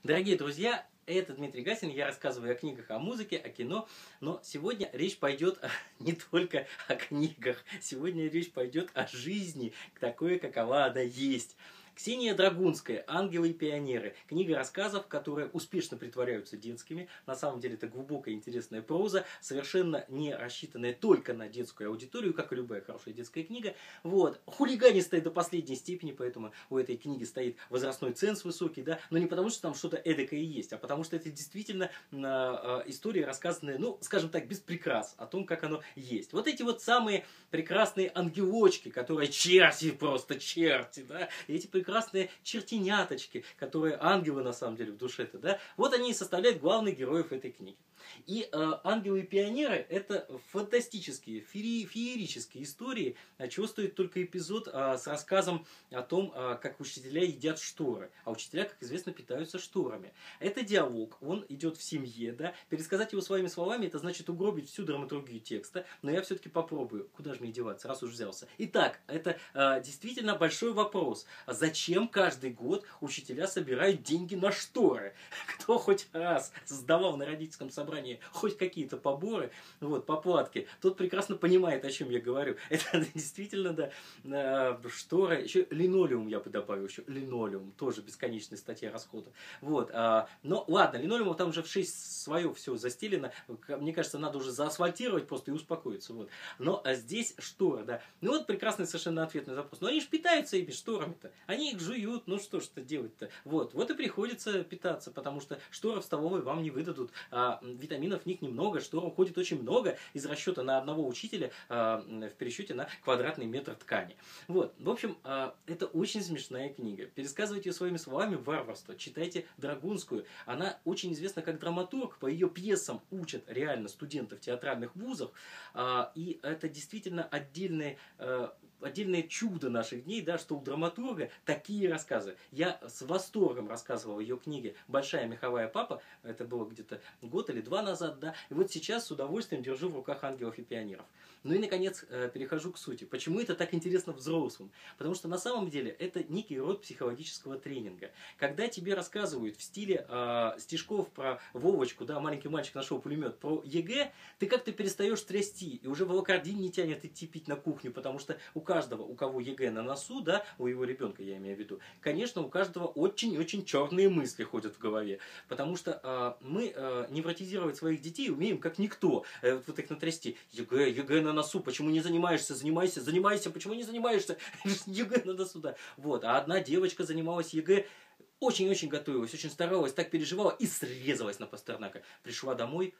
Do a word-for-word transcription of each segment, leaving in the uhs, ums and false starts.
Дорогие друзья, это Дмитрий Гасин, я рассказываю о книгах, о музыке, о кино, но сегодня речь пойдет не только о книгах, сегодня речь пойдет о жизни, такой, какова она есть. Ксения Драгунская «Ангелы и пионеры». Книга рассказов, которые успешно притворяются детскими. На самом деле это глубокая интересная проза, совершенно не рассчитанная только на детскую аудиторию, как и любая хорошая детская книга. Вот. Хулиганистая до последней степени, поэтому у этой книги стоит возрастной ценз высокий, да, но не потому, что там что-то эдакое есть, а потому что это действительно э, э, история, рассказанная, ну, скажем так, без прикрас, о том, как оно есть. Вот эти вот самые прекрасные ангелочки, которые черти, просто черти, да, и эти прекрасные чертеняточки, которые ангелы на самом деле в душе-то, да, вот они и составляют главных героев этой книги. И э, «Ангелы и пионеры» — это фантастические, феери, феерические истории, чего стоит только эпизод э, с рассказом о том, э, как учителя едят шторы. А учителя, как известно, питаются шторами. Это диалог, он идет в семье, да, пересказать его своими словами — это значит угробить всю драматургию текста, но я все-таки попробую, куда же мне деваться, раз уж взялся. Итак, это э, действительно большой вопрос. Зачем каждый год учителя собирают деньги на шторы? Кто хоть раз сдавал на родительском собрании хоть какие-то поборы, вот, поплатки, тот прекрасно понимает, о чем я говорю. Это действительно, да, штора, еще линолеум я бы добавил, еще линолеум, тоже бесконечная статья расхода. Вот, а, но ладно, линолеум там уже в шесть свое все застелено, мне кажется, надо уже заасфальтировать просто и успокоиться, вот. Но а здесь штора, да. Ну вот прекрасный совершенно ответ на вопрос. Но они же питаются этими шторами-то, они их жуют, ну что ж-то делать-то? Вот, вот и приходится питаться, потому что шторы в столовой вам не выдадут, а витаминов в них немного, штор уходит очень много из расчета на одного учителя а, в пересчете на квадратный метр ткани. Вот, в общем, а, это очень смешная книга. Пересказывать ее своими словами — варварство. Читайте Драгунскую. Она очень известна как драматург, по ее пьесам учат реально студентов театральных вузов, а, и это действительно отдельное, а, отдельное чудо наших дней, да, что у драматурга такие рассказы. Я с восторгом рассказывал ее книге «Большая меховая папа», это было где-то год или два назад, да, и вот сейчас с удовольствием держу в руках «Ангелов и пионеров». Ну и, наконец, перехожу к сути. Почему это так интересно взрослым? Потому что на самом деле это некий род психологического тренинга. Когда тебе рассказывают в стиле э, стишков про Вовочку, да, маленький мальчик нашел пулемет, про ЕГЭ, ты как-то перестаешь трясти, и уже волокордин не тянет идти пить на кухню, потому что у каждого, у кого ЕГЭ на носу, да, у его ребенка, я имею в виду, конечно, у каждого очень-очень черные мысли ходят в голове, потому что э, мы э, невротизировать своих детей умеем как никто. Э, вот их натрясти. ЕГЭ, ЕГЭ на носу, почему не занимаешься? Занимайся, занимайся, почему не занимаешься? ЕГЭ на носу, да. Вот, а одна девочка занималась ЕГЭ, очень-очень готовилась, очень старалась, так переживала и срезалась на Пастернака. Пришла домой,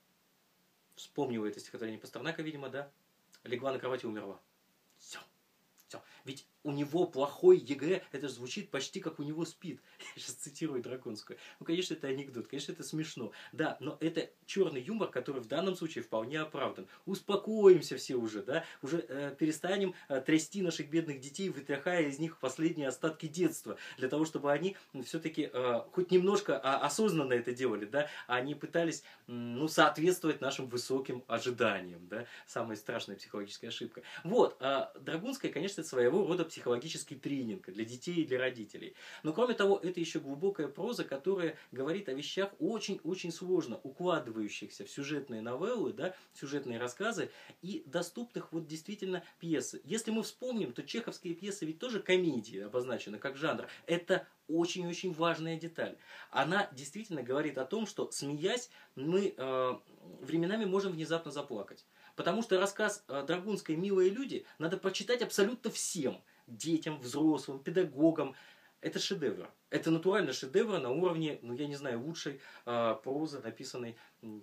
вспомнила это стихотворение Пастернака, видимо, да, легла на кровать и умерла. Все. Все. Ведь у него плохой ЕГЭ, это же звучит почти как у него СПИД. Я сейчас цитирую Драгунскую. Ну, конечно, это анекдот, конечно, это смешно. Да, но это черный юмор, который в данном случае вполне оправдан. Успокоимся все уже, да, уже э, перестанем э, трясти наших бедных детей, вытряхая из них последние остатки детства, для того, чтобы они все-таки э, хоть немножко а, осознанно это делали, да, а они пытались, ну, соответствовать нашим высоким ожиданиям, да, самая страшная психологическая ошибка. Вот, э, Драгунская, конечно, это своего рода психологический тренинг для детей и для родителей. Но кроме того, это еще глубокая проза, которая говорит о вещах очень-очень сложно укладывающихся в сюжетные новеллы, да, сюжетные рассказы и доступных вот действительно пьесы. Если мы вспомним, то чеховские пьесы ведь тоже комедии обозначены как жанр. Это очень-очень важная деталь. Она действительно говорит о том, что, смеясь, мы э, временами можем внезапно заплакать. Потому что рассказ э, Драгунской «Милые люди» надо прочитать абсолютно всем. Детям, взрослым, педагогам. Это шедевр. Это натурально шедевр на уровне, ну я не знаю, лучшей э, прозы, написанной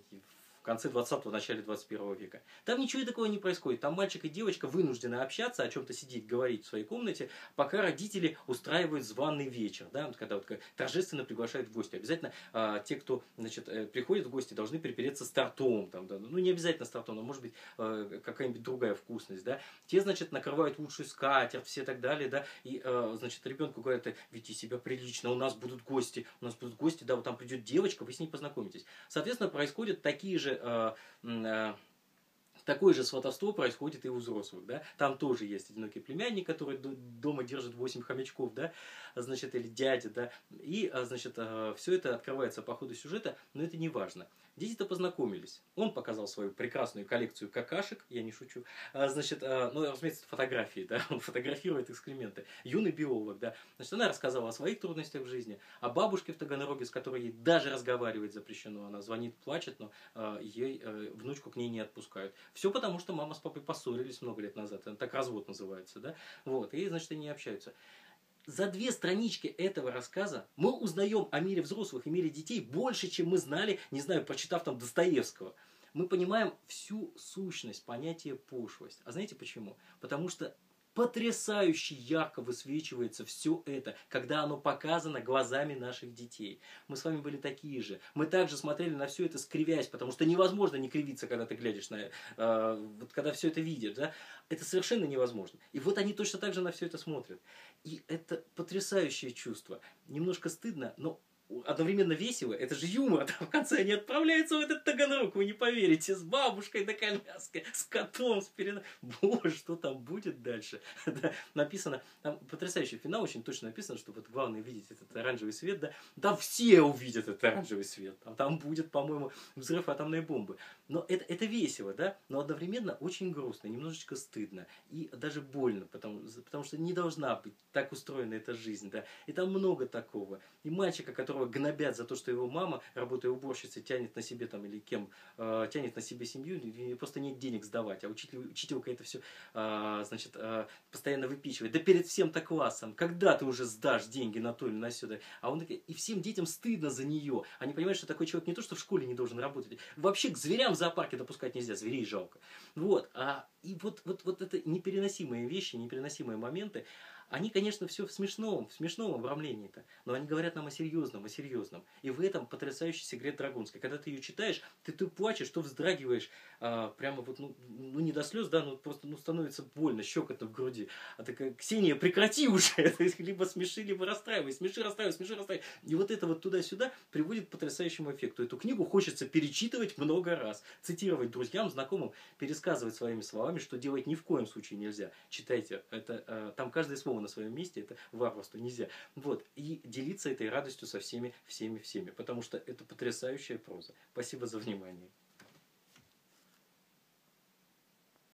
в конце двадцатого, начале двадцать первого века. Там ничего такого не происходит. Там мальчик и девочка вынуждены общаться, о чем-то сидеть, говорить в своей комнате, пока родители устраивают званый вечер. Да? Вот когда вот торжественно приглашают в гости. Обязательно э, те, кто, значит, э, приходит в гости, должны припереться с тортом. Там, да? Ну не обязательно с тортом, но может быть э, какая-нибудь другая вкусность. Да? Те, значит, накрывают лучшую скатерть, все так далее. Да? И, э, значит, ребенку говорят: веди себя прилично, у нас будут гости. У нас будут гости, да, вот там придет девочка, вы с ней познакомитесь. Соответственно, происходят такие же э, э, Такое же сватовство происходит и у взрослых, да. Там тоже есть одинокий племянник, который дома держит восемь хомячков, да, значит, или дядя, да. И, значит, все это открывается по ходу сюжета, но это не важно. Дети-то познакомились. Он показал свою прекрасную коллекцию какашек, я не шучу. Значит, ну, разумеется, фотографии, да, он фотографирует экскременты. Юный биолог, да. Значит, она рассказала о своих трудностях в жизни, о бабушке в Таганроге, с которой ей даже разговаривать запрещено. Она звонит, плачет, но ей внучку к ней не отпускают. Все потому, что мама с папой поссорились много лет назад. Это так развод называется, да. Вот, и, значит, они общаются. За две странички этого рассказа мы узнаем о мире взрослых и мире детей больше, чем мы знали, не знаю, прочитав там Достоевского. Мы понимаем всю сущность понятия пошлость. А знаете почему? Потому что потрясающе ярко высвечивается все это, когда оно показано глазами наших детей. Мы с вами были такие же. Мы также смотрели на все это, скривясь, потому что невозможно не кривиться, когда ты глядишь на... Э, вот когда все это видишь, да? Это совершенно невозможно. И вот они точно так же на все это смотрят. И это потрясающее чувство. Немножко стыдно, но одновременно весело, это же юмор, там в конце они отправляются в этот Таганрог, вы не поверите, с бабушкой на коляске, с котом, с переносом. Боже, что там будет дальше? Да, написано, там потрясающий финал, очень точно написано, что вот главное видеть этот оранжевый свет, да, да все увидят этот оранжевый свет, там, там будет, по-моему, взрыв атомной бомбы. Но это, это весело, да, но одновременно очень грустно, немножечко стыдно и даже больно, потому, потому что не должна быть так устроена эта жизнь, да, и там много такого. И мальчика, который гнобят за то, что его мама, работая уборщицей, тянет на себе там или кем, э, тянет на себе семью, и просто нет денег сдавать, а учитель, учителька это все, э, значит, э, постоянно выпичивает. Да перед всем-то классом, когда ты уже сдашь деньги на то или на сюда? А он и всем детям стыдно за нее. Они понимают, что такой человек не то, что в школе не должен работать, вообще к зверям в зоопарке допускать нельзя, зверей жалко. Вот, а, и вот, вот, вот это непереносимые вещи, непереносимые моменты, они, конечно, все в смешном, в смешном обрамлении-то, но они говорят нам о серьезном, о серьезном. И в этом потрясающий секрет Драгунской. Когда ты ее читаешь, ты, ты плачешь, то вздрагиваешь, а, прямо вот, ну, ну, не до слез, да, но просто ну, становится больно, щекотно в груди. А такая, Ксения, прекрати уже, либо смеши, либо расстраивай, смеши, расстраивай, смеши, расстраивай. И вот это вот туда-сюда приводит к потрясающему эффекту. Эту книгу хочется перечитывать много раз, цитировать друзьям, знакомым, пересказывать своими словами, что делать ни в коем случае нельзя. Читайте, это, там каждое слово на своем месте, это варварство, нельзя. Вот. И делиться этой радостью со всеми, всеми, всеми. Потому что это потрясающая проза. Спасибо за внимание.